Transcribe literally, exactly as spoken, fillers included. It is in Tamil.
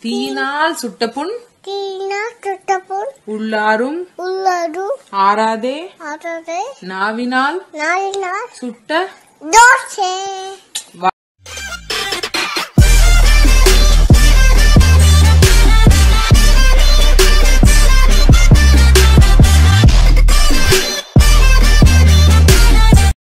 தீயினால் சுட்ட புண் தீயினால் சுட்ட புண் உள்ளாரும் உள்ளாரும் ஆறாதே ஆறாதே நாவினால் நாவினால் சுட்ட தோசை.